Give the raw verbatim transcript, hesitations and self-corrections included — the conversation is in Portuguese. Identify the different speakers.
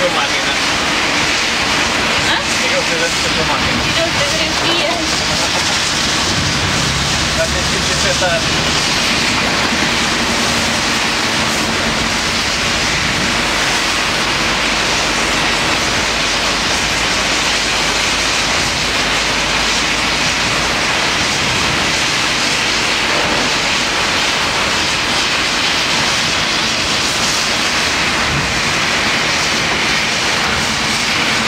Speaker 1: tua máquina?
Speaker 2: Hã?
Speaker 1: O que é que ele fez antes da tua máquina?
Speaker 2: Tirou fotografias.
Speaker 1: Já tens que desinfetar.